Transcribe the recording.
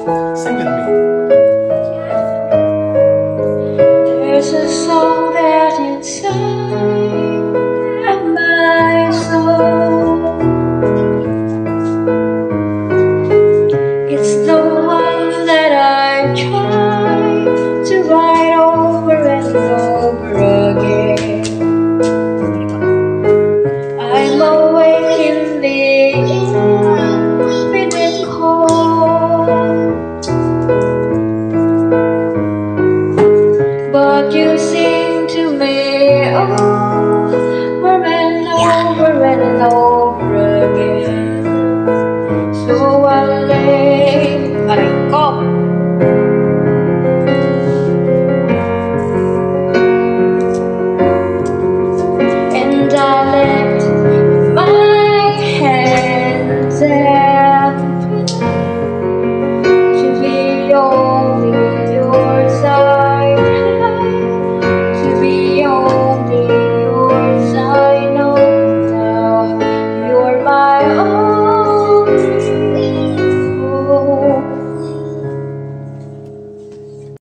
Sing with me. There's a song that's inside of my soul. It's the one that I try to write over and over again. I'm awake in the infinite cold, but you sing to me over and over and over again. So I lay, I go.